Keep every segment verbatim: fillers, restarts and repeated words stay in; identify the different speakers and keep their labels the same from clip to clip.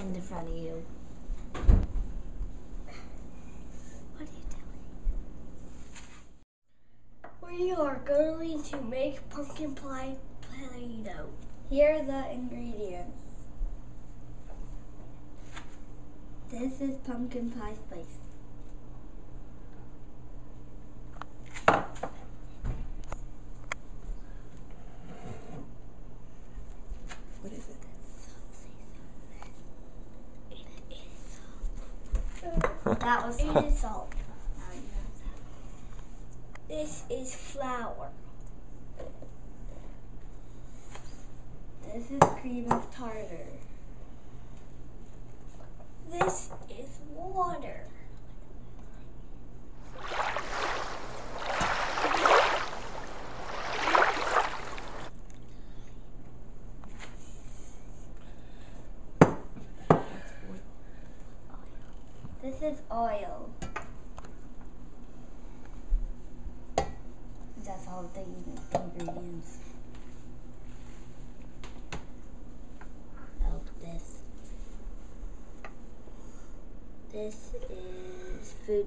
Speaker 1: stand in front of you. What are you doing? We are going to make pumpkin pie Play-Doh.
Speaker 2: Here are the ingredients. This is pumpkin pie spice.
Speaker 1: What is it?
Speaker 2: That was
Speaker 1: It
Speaker 2: salt.
Speaker 1: is salt.
Speaker 2: Now you have that.
Speaker 1: This is flour.
Speaker 2: This is cream of tartar.
Speaker 1: This is water.
Speaker 2: This is oil. That's all the ingredients.
Speaker 1: Oh, this. This is food.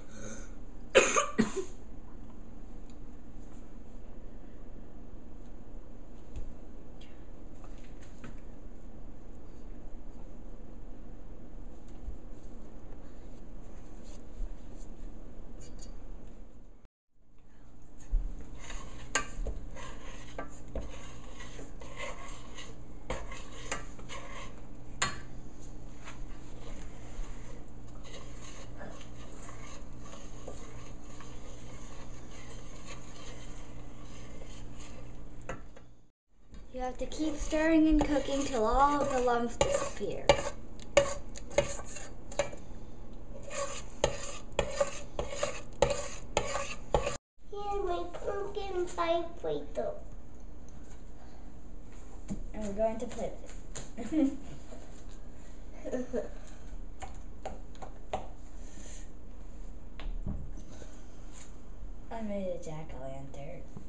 Speaker 2: You have to keep stirring and cooking till all of the lumps disappear.
Speaker 1: Here's my pumpkin pie Play-Doh.
Speaker 2: And we're going to put it. I made a jack-o'-lantern.